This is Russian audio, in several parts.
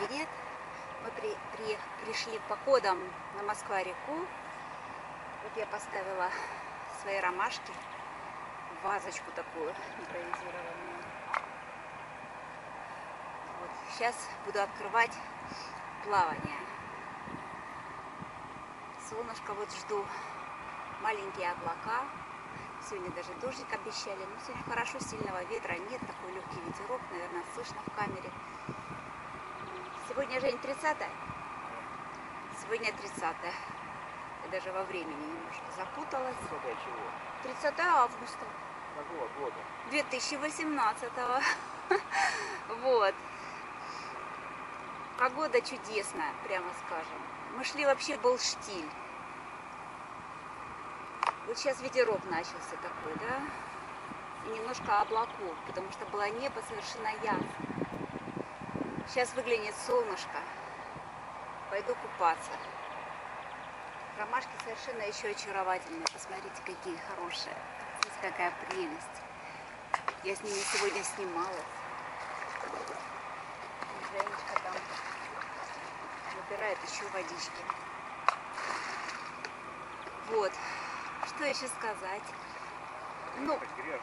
привет! Мы пришли походом на Москва-реку. Вот я поставила свои ромашки в вазочку такую импровизированную. Вот. Сейчас буду открывать плавание. Солнышко вот жду, маленькие облака. Сегодня даже дождик обещали. Но сегодня хорошо, сильного ветра нет. Такой легкий ветерок, наверное, слышно в камере. Сегодня, Жень, 30-е? Сегодня 30-е. Я даже во времени немножко запуталась. 30 августа. Какого года? 2018-го. Вот. Погода чудесная, прямо скажем. Мы шли, вообще был штиль. Вот сейчас ветерок начался такой, да? И немножко облаков, потому что было небо совершенно ясно. Сейчас выглянет солнышко. Пойду купаться. Ромашки совершенно еще очаровательные. Посмотрите, какие хорошие. Здесь какая прелесть. Я с ними сегодня снималась. Женечка там набирает еще водички. Вот. Что еще сказать? Ну,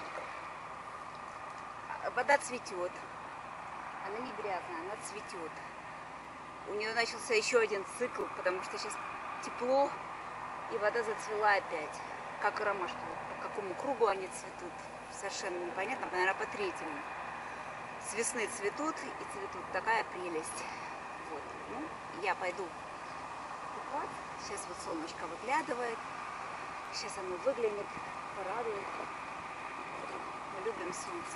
вода цветет. Она не грязная, она цветет. У нее начался еще один цикл, потому что сейчас тепло, и вода зацвела опять. Как и ромашки. По какому кругу они цветут, совершенно непонятно, наверное, по третьему. С весны цветут и цветут. Такая прелесть. Вот. Ну, я пойду купаться. Сейчас вот солнышко выглядывает. Сейчас оно выглянет, порадует. Мы любим солнце.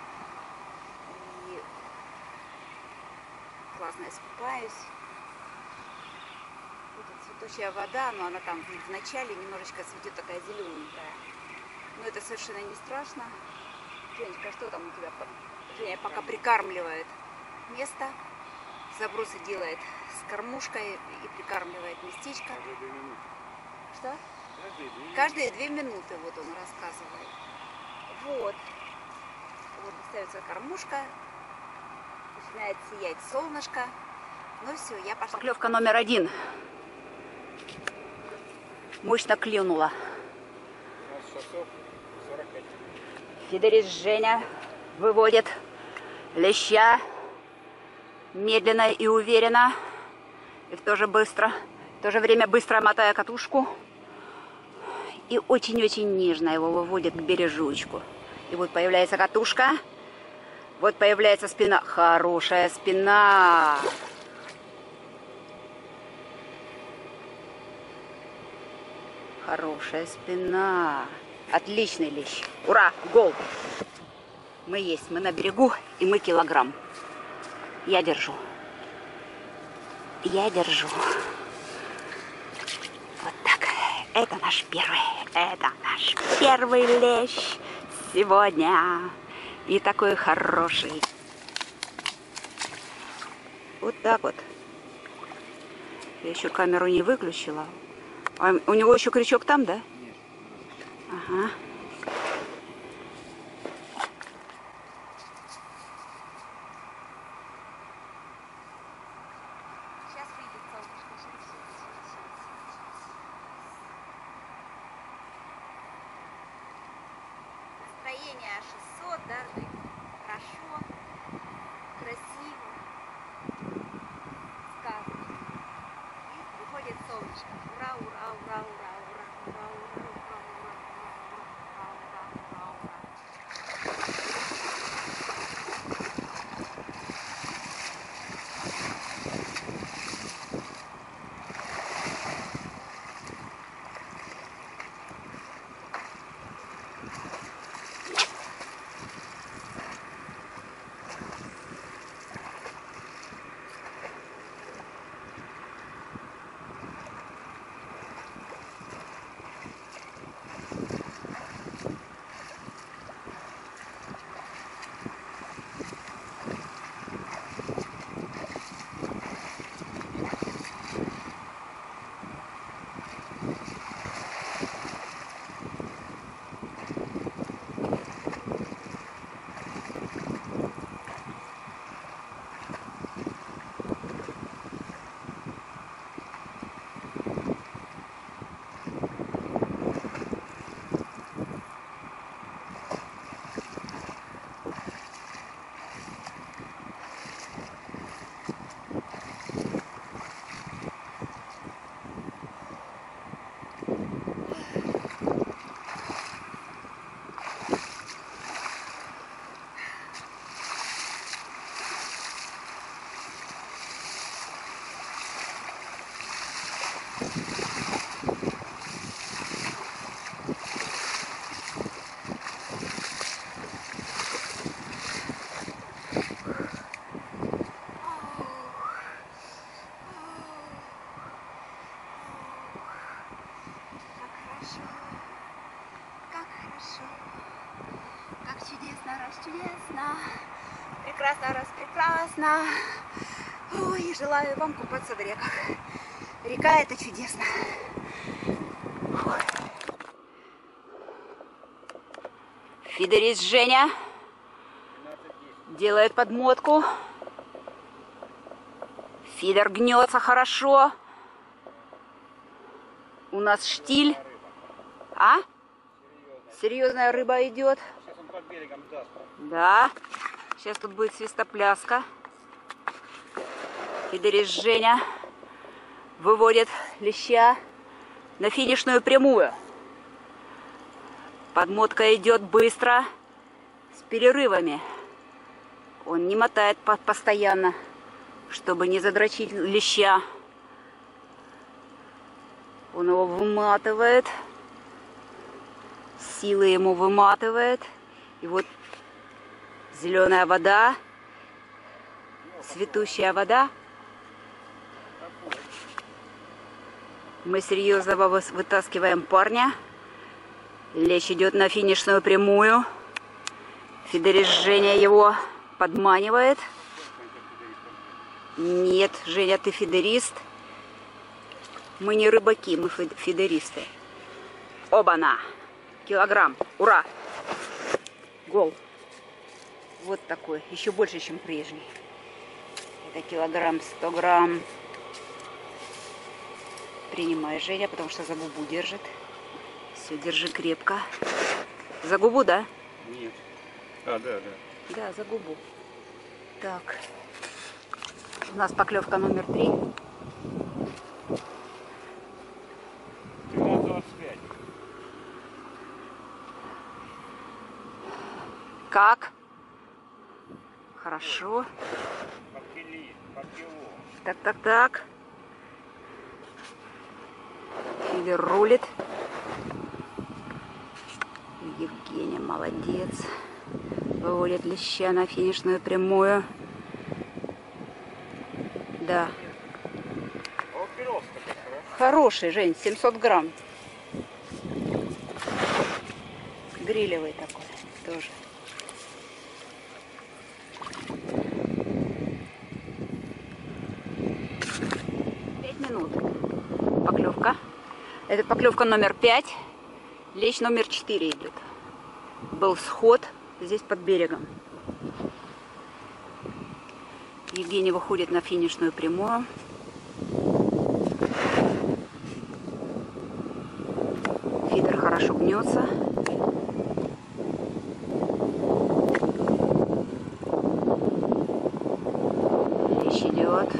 И классно искупаюсь. Вот цветущая вода, но она там в начале немножечко цветет, такая зелененькая. Но это совершенно не страшно. Женечка, что там у тебя? Женя пока прикармливает место. Забросы делает с кормушкой и прикармливает местечко. Каждые 2 минуты. Что? Каждые 2 минуты. Каждые 2 минуты, вот он рассказывает. Вот. Вот ставится кормушка. Начинает сиять солнышко. Ну все, я пошла. Поклевка номер 1. Мощно клюнула. 12 часов 45. Фидерис Женя выводит леща медленно и уверенно. И в то же время быстро мотая катушку. И очень-очень нежно его выводит к бережочку. И вот появляется катушка. Вот появляется спина. Хорошая спина. Хорошая спина. Отличный лещ. Ура! Гол! Мы есть. Мы на берегу. И мы килограмм. Я держу. Я держу. Вот так. Это наш первый лещ сегодня. И такой хороший. Вот так вот. Я еще камеру не выключила. А у него еще крючок там, да? Нет. Ага. Сейчас выйдет солнышко. Настроение 600, да? Хорошо, красиво, сказочно. И выходит солнышко. Ура, ура, ура, ура, ура, ура, ура, ура, ура, ура, ура, ура, ура, ура. чудесно, раз чудесно. Прекрасно, раз прекрасно. Ой, желаю вам купаться в реках. Река — это чудесно. Фидерист Женя делает подмотку. Фидер гнется хорошо. У нас штиль. А? Серьезная рыба идет. Сейчас он под берегом даст. Да. Сейчас тут будет свистопляска. Фидерист Женя выводит леща на финишную прямую. Подмотка идет быстро, с перерывами. Он не мотает постоянно, чтобы не задрочить леща. Он его выматывает. Силы ему выматывает. И вот зеленая вода, цветущая вода. Мы серьезно вытаскиваем парня. Лещ идет на финишную прямую. Фидерист Женя его подманивает. Нет, Женя, ты фидерист. Мы не рыбаки, мы фидеристы. Оба-на! Килограмм. Ура! Гол. Вот такой. Еще больше, чем прежний. Это килограмм 100 грамм. Принимай, Женя, потому что за губу держит. Все, держи крепко. За губу, да? Нет. А, да. Да, за губу. Так. У нас поклевка номер 3. 13:25. Как? Хорошо. Так. Фидер рулит. Евгений молодец. Выводит леща на финишную прямую. Да. Хороший, Жень, 700 грамм. Грилевый такой тоже. Поклевка. Это поклевка номер 5. Лещ номер 4 идет. Был сход здесь под берегом. Евгений выходит на финишную прямую. Фидер хорошо гнется. Лещ идет.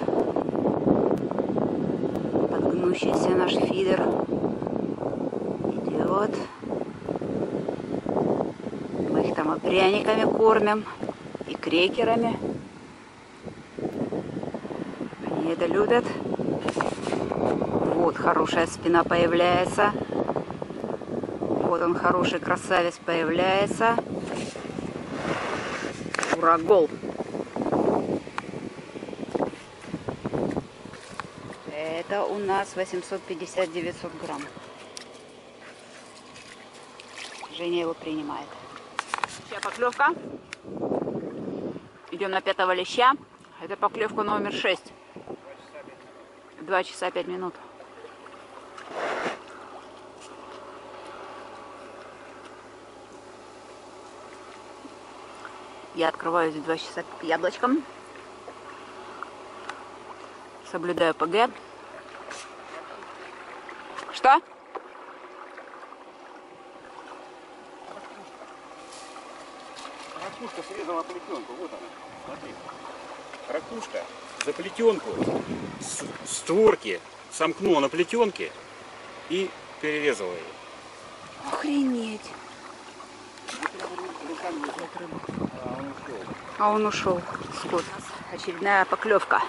Подгнущийся наш фидер идет. Мы их там и пряниками кормим, и крекерами. Они это любят. Вот хорошая спина появляется. Вот он, хороший красавец, появляется. Ура, гол! Это у нас 850-900 грамм. Женя его принимает. Сейчас поклевка. Идем на 5-го леща. Это поклевка номер 6. 2 часа 5 минут. Я открываюсь в 2 часа яблочком. Соблюдаю ПГ. Что? Ракушка срезала плетенку. Вот она. Смотри. Ракушка за плетенку створки сомкнула на плетенке и перерезала ее. Охренеть. А он ушел. Скот. Очередная поклевка.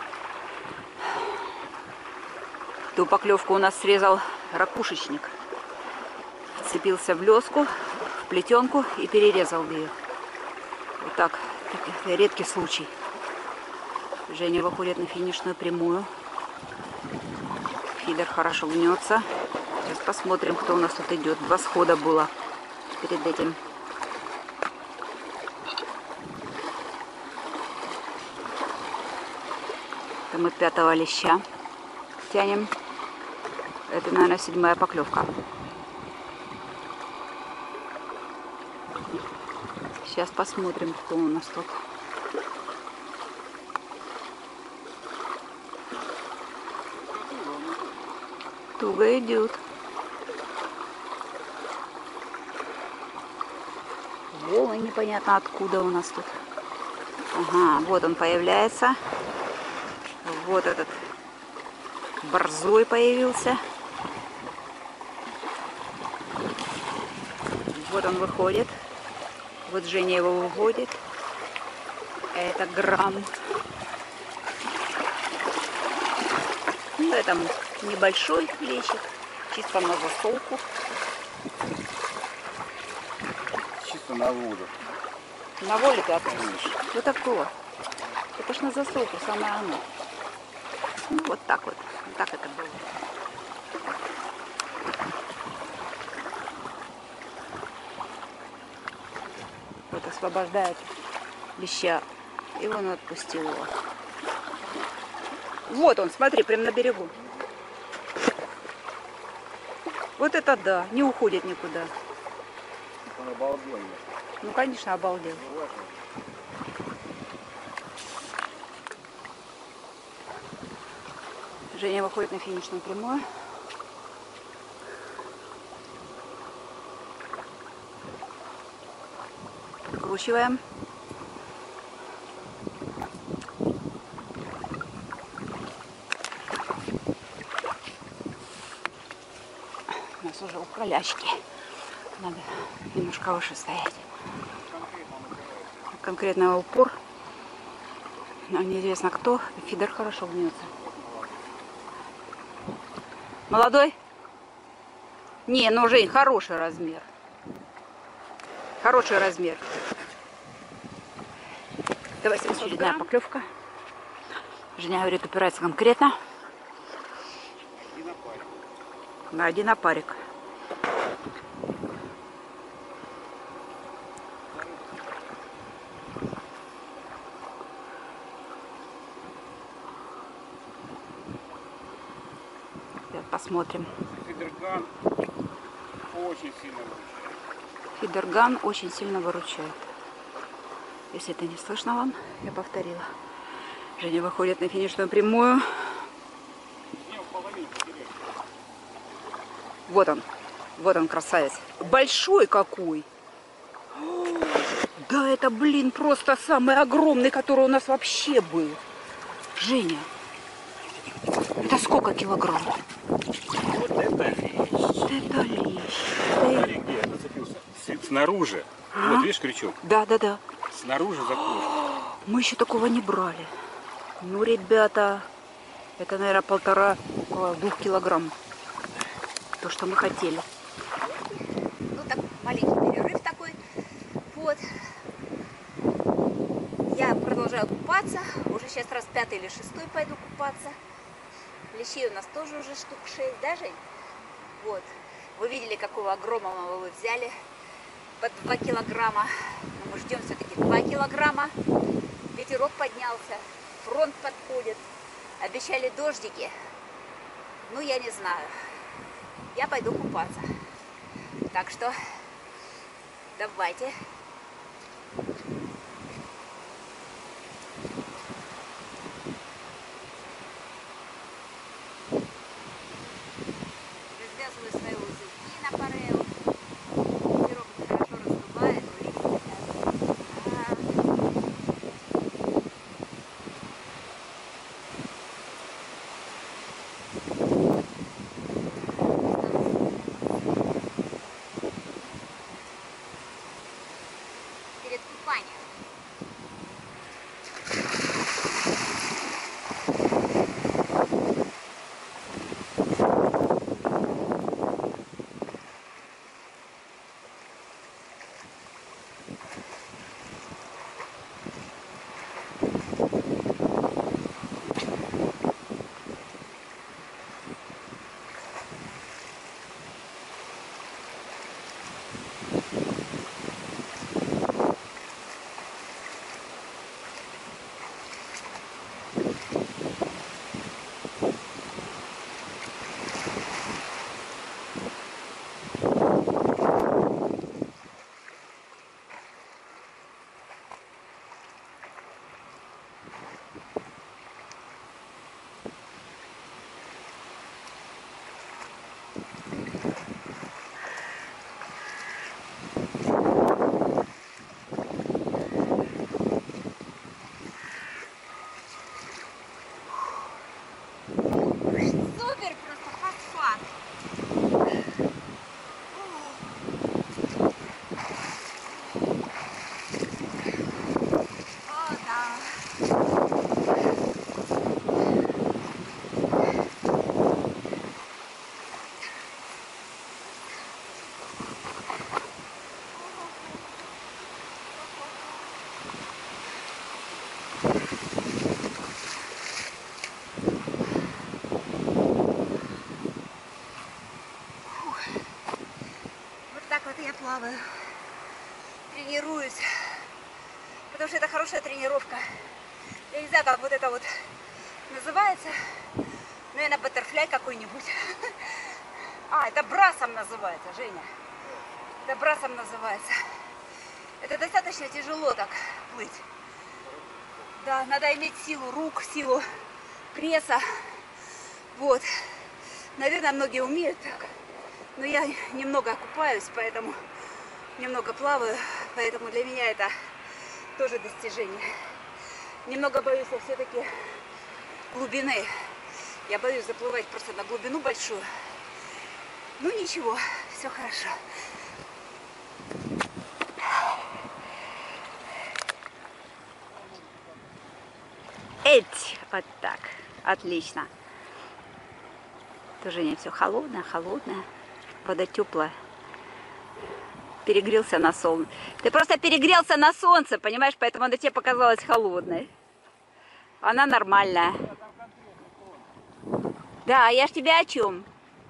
Ту поклевку у нас срезал ракушечник. Вцепился в леску, в плетенку и перерезал ее. Вот так. Это редкий случай. Женя выходит на финишную прямую. Фидер хорошо гнется. Сейчас посмотрим, кто у нас тут идет. 2 схода было перед этим. мы 5-го леща тянем. Это, наверное, 7-я поклевка. Сейчас посмотрим, кто у нас тут. Туго идет. Волны непонятно откуда у нас тут. Ага, вот он появляется. Вот этот борзой появился. Вот он выходит. Вот Женя его выводит. Это грамм. Ну, это небольшой лещик. Чисто на засолку. Чисто на воду. На воле ты отпустишь. Вот такого. Это ж на засолку, самое оно. Ну, вот так вот. Вот так это было. Вот освобождает леща. И он отпустил его. Вот он, смотри, прям на берегу. Вот это да, не уходит никуда. Он обалдел. Ну, конечно, обалдел. Женя выходит на финишную прямую. Прикручиваем. У нас уже укролячки. Надо немножко выше стоять. Конкретно упор. Но неизвестно кто. Фидер хорошо гнется. Молодой? Не, ну, Жень, хороший размер. Хороший размер. Давайте очередная поклевка. Женя говорит, упирается конкретно. На один опарик. Посмотрим. Фидерган очень сильно выручает. Фидерган очень сильно выручает. Если это не слышно вам, я повторила. Женя выходит на финишную прямую. Вот он, красавец. Большой какой! О, да это, блин, просто самый огромный, который у нас вообще был. Женя, это сколько килограмм? Вот это лещ. Это лещ. Смотри, где я зацепился. Снаружи. А? Вот видишь крючок? Да. Снаружи закружен. Мы еще такого не брали. Ну, ребята, это, наверное, около 2 килограмм. То, что мы хотели. Ну, так, маленький перерыв такой. Вот. Я продолжаю купаться. Уже сейчас раз 5-й или 6-й пойду купаться. Лещей у нас тоже уже штук 6, да, Жень? Вот. Вы видели, какого огромного вы взяли. Под 2 килограмма. Но мы ждем все-таки 2 килограмма. Ветерок поднялся. Фронт подходит. Обещали дождики. Ну, я не знаю. Я пойду купаться. Так что давайте. Развязываю свои узелки на парео. Ветерок хорошо раздувает, листья. Перед купанием. плаваю, тренируюсь, потому что это хорошая тренировка. Я не знаю, как вот это вот называется. Наверное, баттерфляй какой-нибудь. А, это брасом называется, Женя. Это брасом называется. Это достаточно тяжело так плыть. Да, надо иметь силу рук, силу пресса. Вот. Наверное, многие умеют так. Но я немного купаюсь, поэтому немного плаваю. Поэтому для меня это тоже достижение. Немного боюсь я все-таки глубины. Я боюсь заплывать просто на глубину большую. Ну ничего, все хорошо. Эть, вот так. Отлично. Тоже не все холодное, холодное. Вода теплая. Перегрелся на солнце. Ты просто перегрелся на солнце, понимаешь? Поэтому она тебе показалась холодной. Она нормальная. Да, я ж тебе о чем?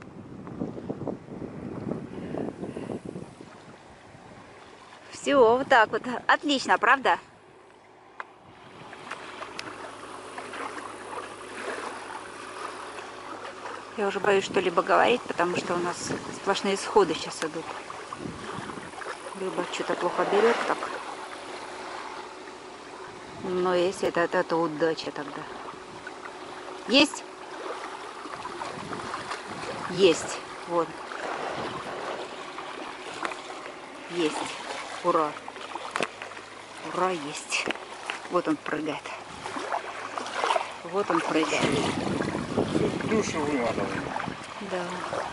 Все, вот так вот. Отлично, правда? Я уже боюсь что-либо говорить, потому что у нас сплошные сходы сейчас идут. Рыба что-то плохо берет так. Но если это удача тогда. Есть? Есть. Вот. Есть. Ура. Ура, есть. Вот он прыгает. Вот он прыгает. Душу выматывает. Да.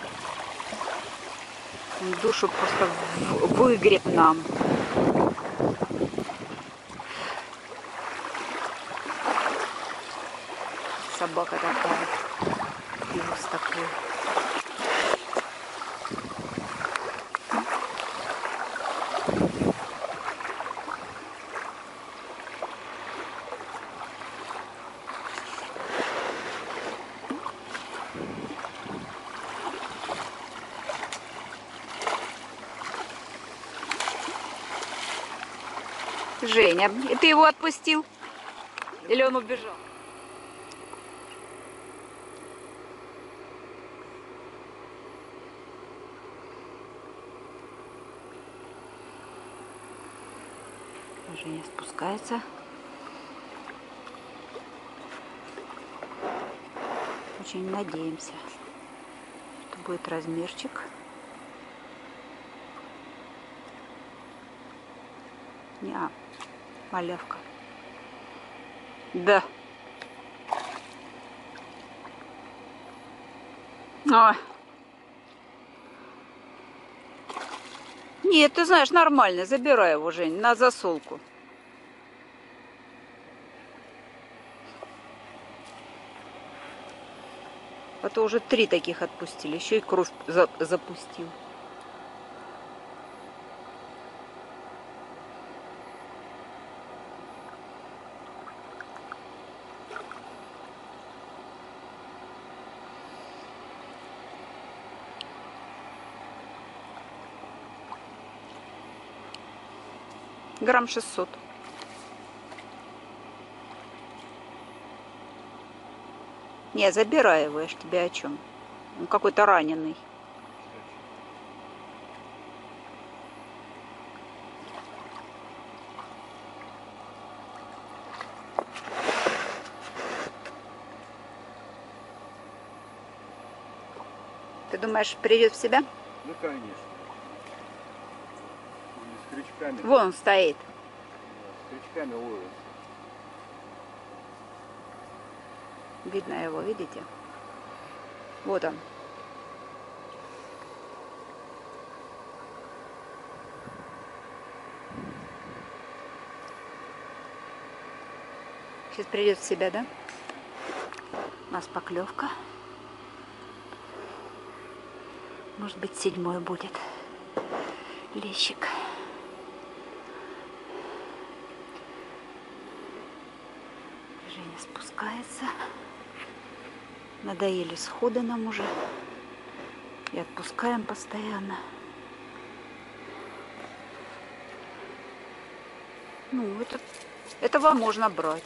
Он душу просто выгреб нам. Собака такая. Пес такой. Женя, ты его отпустил? Или он убежал? Женя спускается. Очень надеемся, что будет размерчик. Неа, малявка. Да. А. Нет, ты знаешь, нормально. Забирай его, Жень, на засолку. А то уже 3 таких отпустили. Еще и кровь запустил. Грамм 600. Не, забирай его, я ж тебе о чем. Он какой-то раненый. Ты думаешь, придет в себя? Ну, конечно. С крючками. Вон он стоит. С крючками ловит. Видно его, видите? Вот он. Сейчас придет в себя, да? У нас поклевка. Может быть, 7-й будет. Лещик. Женя спускается. Надоели сходы нам уже. И отпускаем постоянно. Ну, этого можно брать.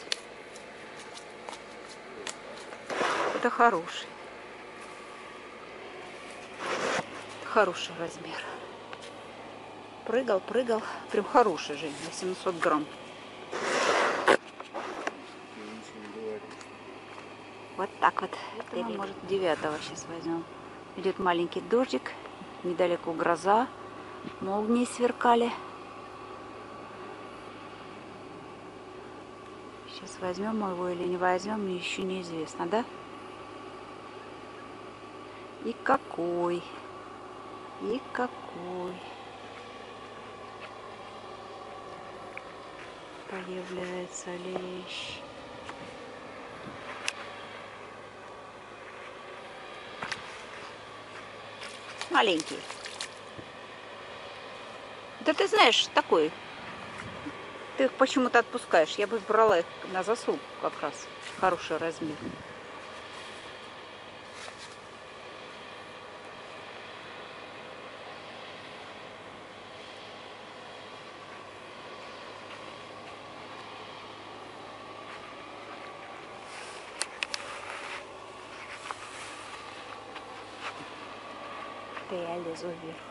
Это хороший. Хороший размер. Прыгал. Прям хороший, Жень, на 700 грамм. Вот так вот. Это мы, может, 9-го сейчас возьмем. Идет маленький дождик. Недалеко гроза. Молнии сверкали. Сейчас возьмем его или не возьмем, мне еще неизвестно, да? И какой. И какой. Появляется лещ. Маленький. Да ты знаешь, такой. Ты их почему-то отпускаешь. Я бы брала их на засол как раз. Хороший размер. Я лезу вверх.